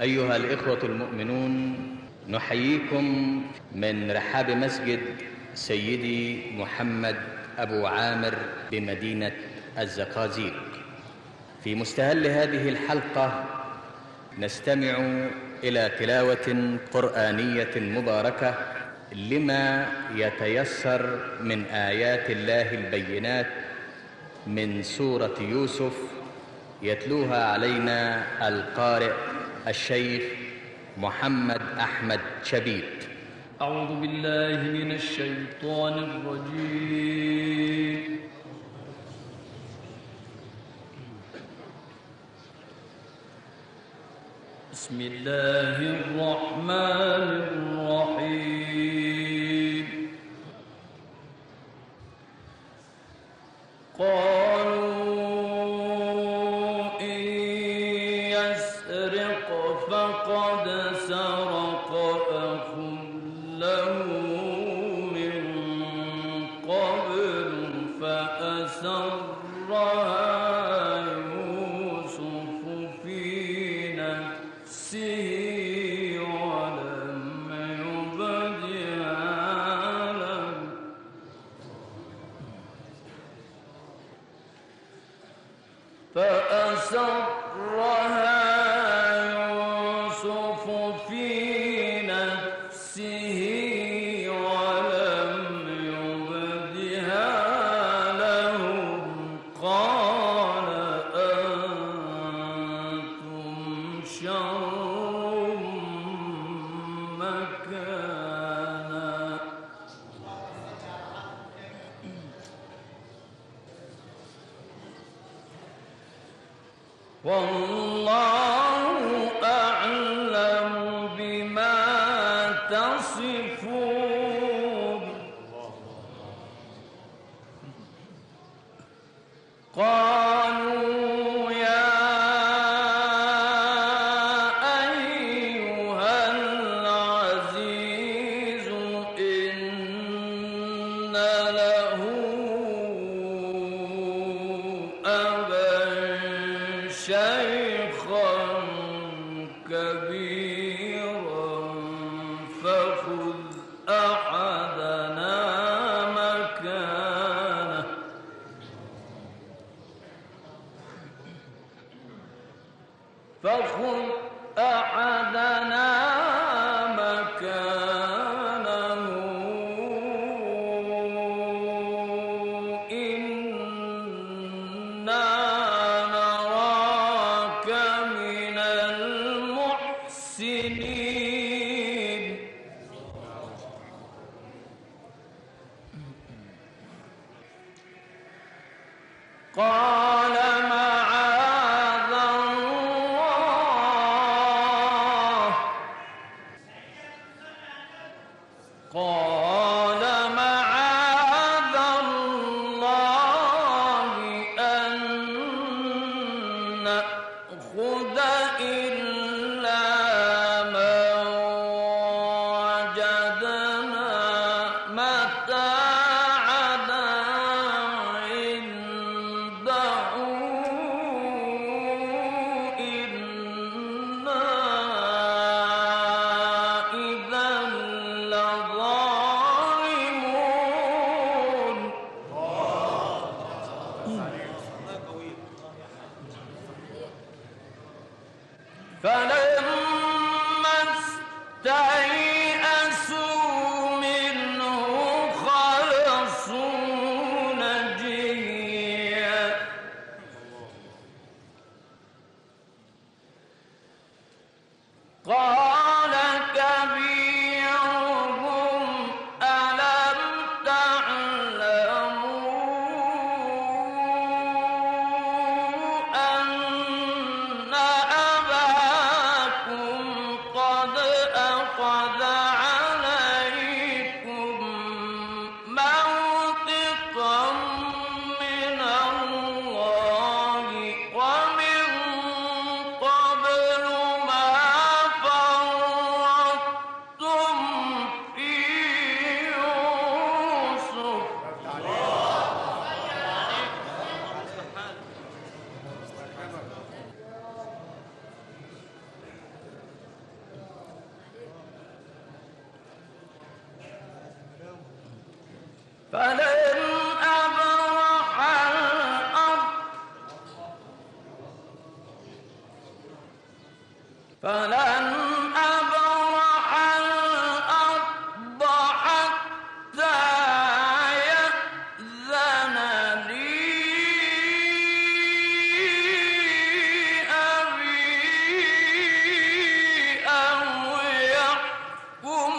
أيها الإخوة المؤمنون، نحييكم من رحاب مسجد سيدي محمد أبو عامر بمدينة الزقازيق. في مستهل هذه الحلقة نستمع إلى تلاوة قرآنية مباركة لما يتيسر من آيات الله البينات من سورة يوسف، يتلوها علينا القارئ الشيخ محمد أحمد شبيب. أعوذ بالله من الشيطان الرجيم. بسم الله الرحمن الرحيم. قالوا إن يسرق فقد سرق أخ له من قبل فأسرها يوسف في نفسه ولم يبدها له قال أنتم شر مكانا والله أعلم بما تصفون. قالوا يا أيها العزيز إن له أبا شيخا كبيرا فخذ أحدنا مكانه إنا نراك من المحسنين. قال معاذ الله أن نأخذ إلا من وجدنا متاعنا عنده إنا إذا لظالمون. فلما استيئسوا منه خلصوا نجيا قال كبيرهم ألم تعلموا أن أباكم قد أخذ عليكم موثقا من الله ومن قبل ما فرضتم فلن أبرح الأرض حتى يأذن لي أبي أو يحكم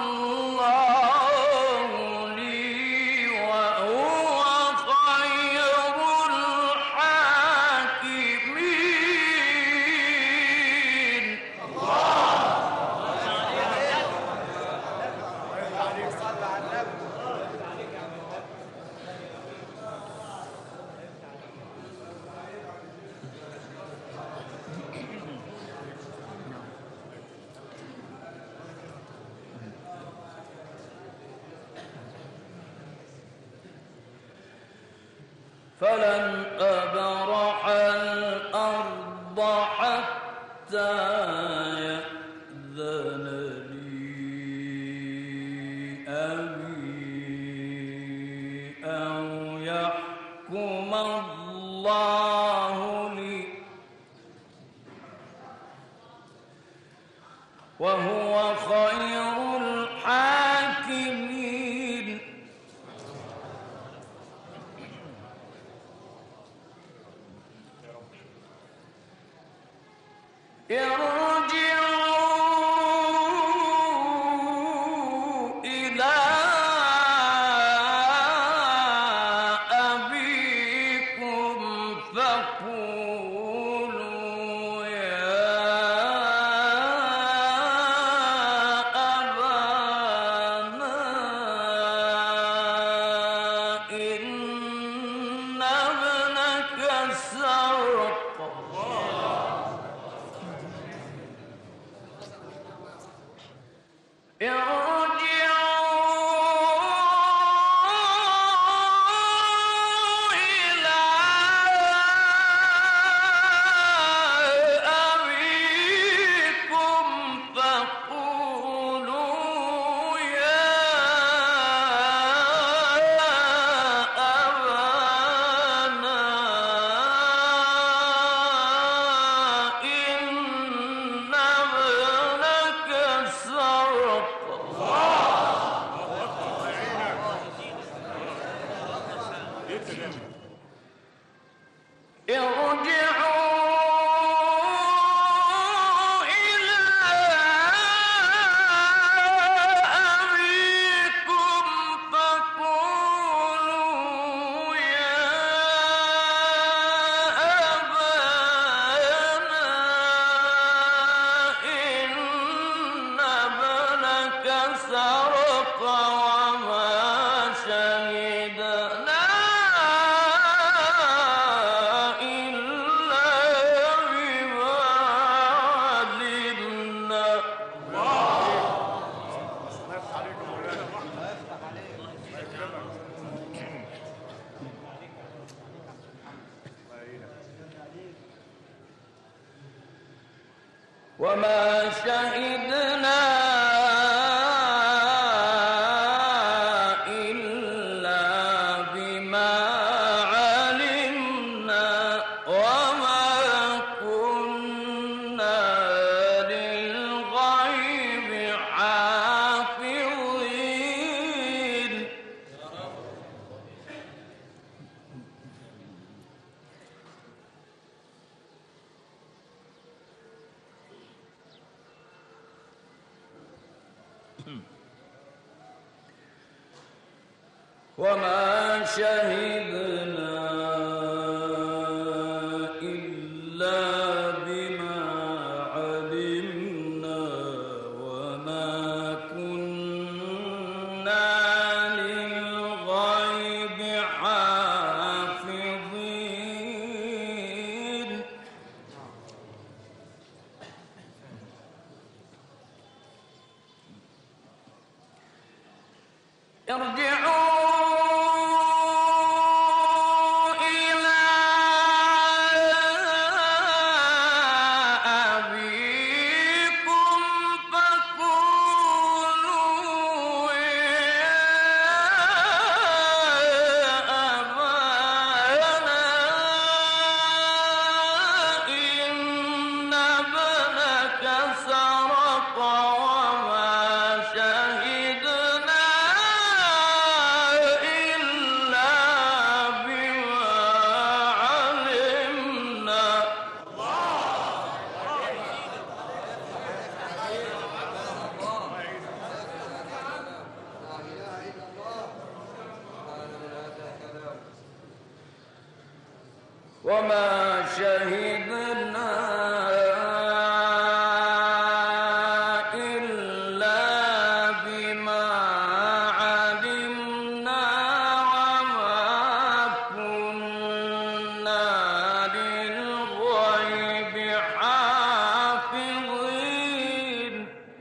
الله لي وهو خير الحاكمين. فلن أبرح الأرض حتى يأذن لي أبي أو يحكم الله لي وهو خير الحاكمين. ارجعوا إلى أبيكم فقولوا يا أبانا إن ابنك سرق. وما شهدنا إلا بما علمنا وما كنا للغيب حافظين. وما شهدنا إلا بما علمنا وما كنا للغيب حافظين. ارجعوا إن ابنك وما شهدنا إلا بما علمنا وما كنا للغيب حافظين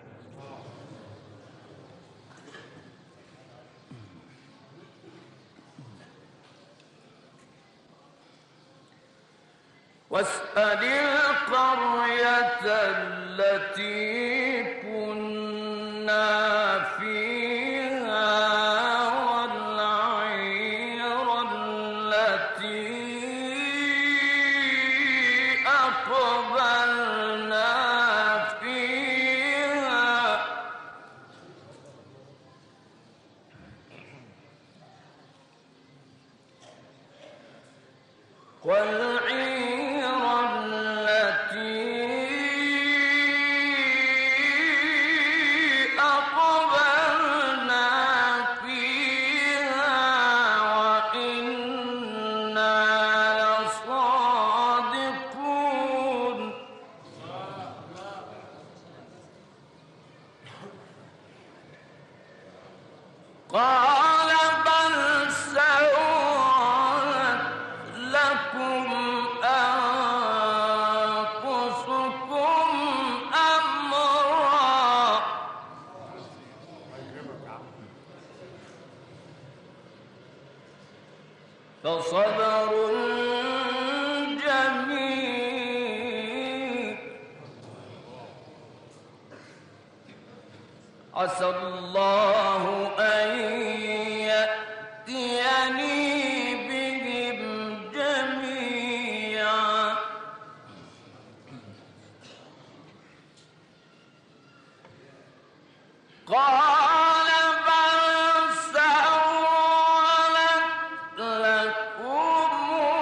واسأل القرية التي كنا فيها والعير التي أقبلنا فيها والعير التي أقبلنا فيها وإنا لصادقون قال بل سولت لكم أنفسكم أمرا فصبر جميل عسى الله أن يأتيني بهم جميعا قال بل سولت لكم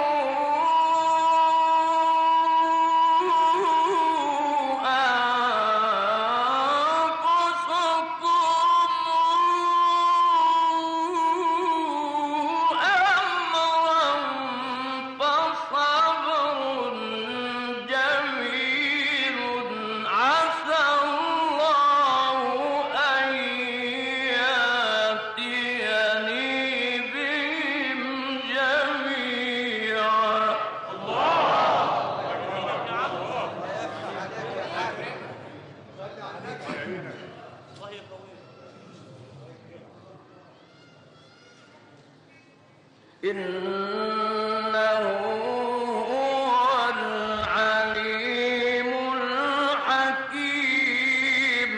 إنه هو العليم الحكيم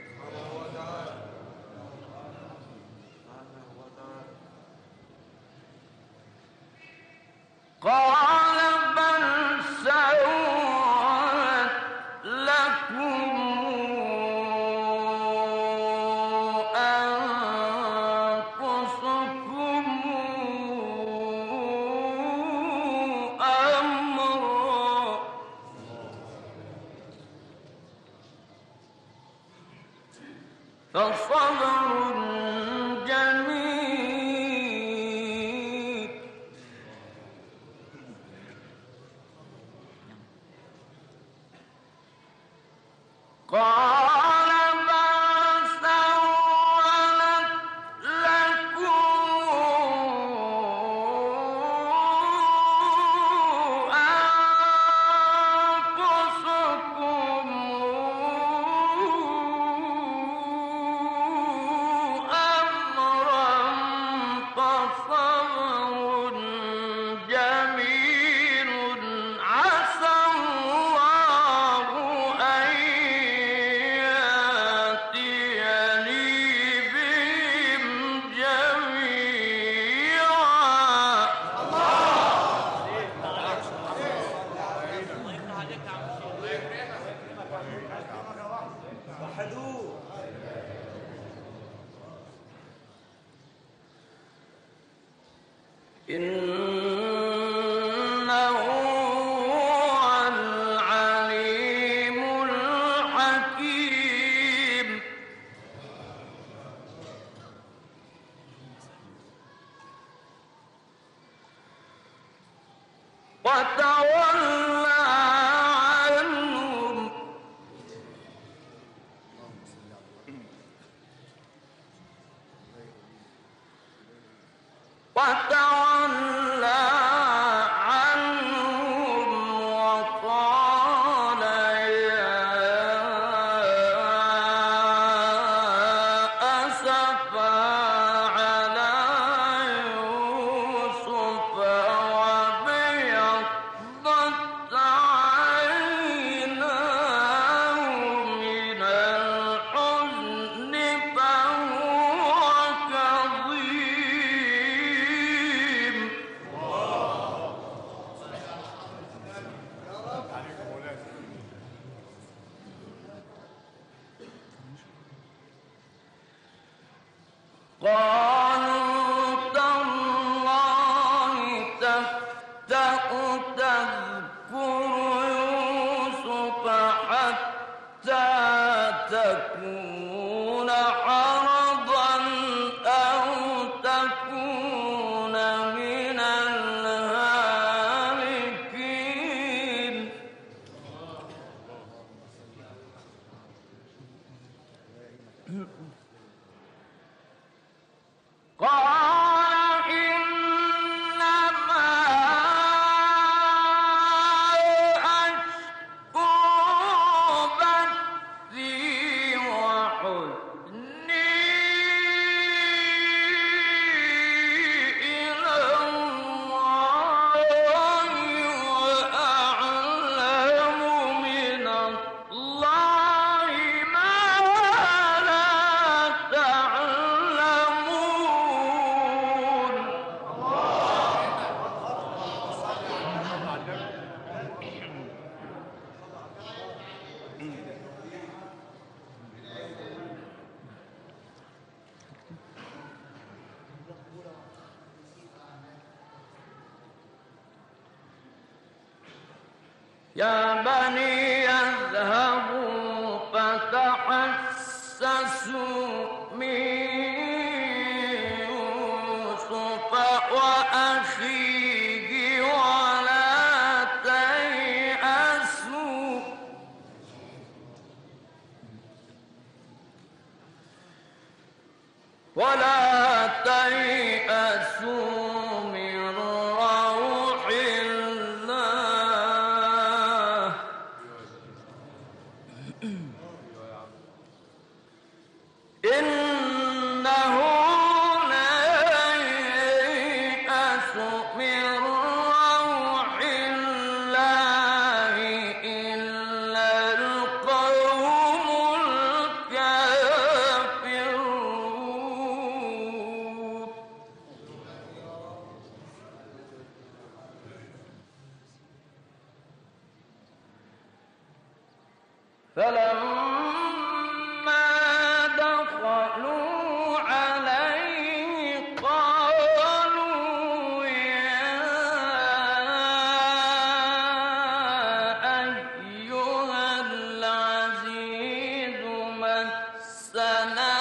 قال بل سولت لكم أنفسكم أمرا فصبر جميل قال بل سولت لكم أنفسكم أمرا فصبر جميل عسى الله أن يأتيني بهم جميعا إنه هو العليم الحكيم وترى فتولى عنهم وقال يا أسفا على يوسف وابيضت عيناه من الحزن فهو كظيم. قالوا تالله تفتأ تذكر يوسف حتى تكون حرضا أو تكون من الهالكين. قال إنما أشكو بثي وحزني إلى الله وأعلم من الله ما لا تعلمون. يا بني اذهبوا فتحسسوا من يوسف وأخيه ولا تيأسوا من روح الله إنه لا ييأس من روح الله إلا القوم الكافرون. فلما دخلوا عليه قالوا يا أيها العزيز مسنا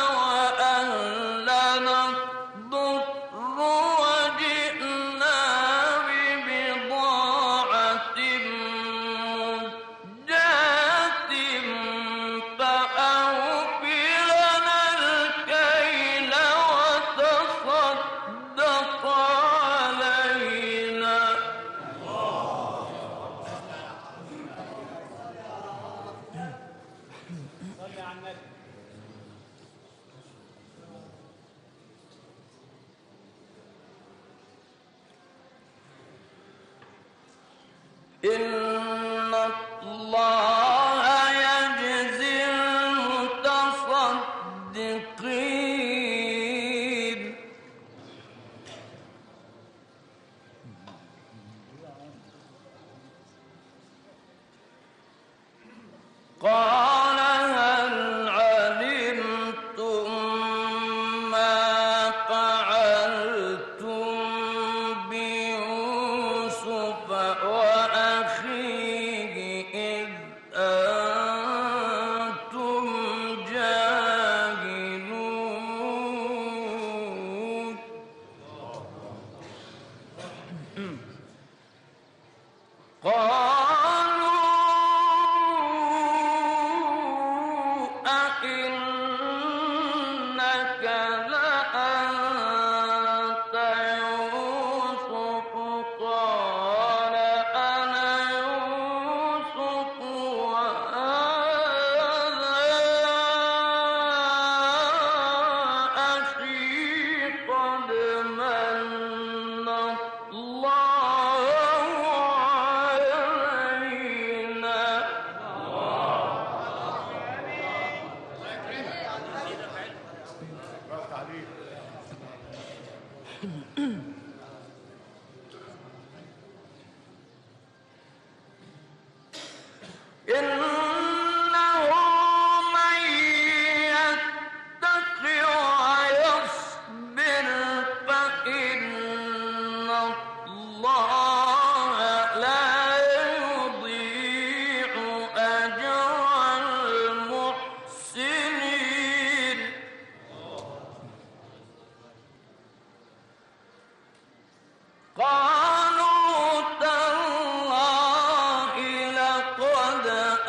وأهلنا الضر وجئنا ببضاعة مزجاة فأوف لنا الكيل وتصدق علينا إن الله يجزي المتصدقين. قال هل علمتم ما فعلتم بيوسف وأخيه إنه من يتق ويصبر فإن الله لا يضيع أجر المحسنين قالوا تالله لقد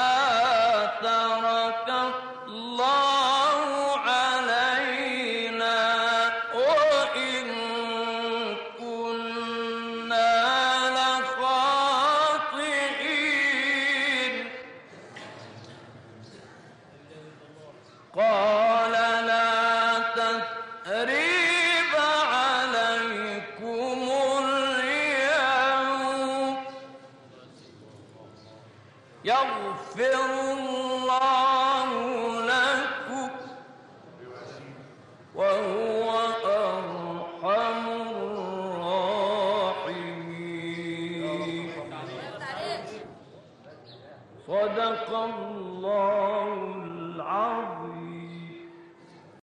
آثرك الله علينا وإن كنا لخاطئين قال لا تثريب عليكم اليوم يغفر الله لكم وهو أرحم الراحمين صدق الله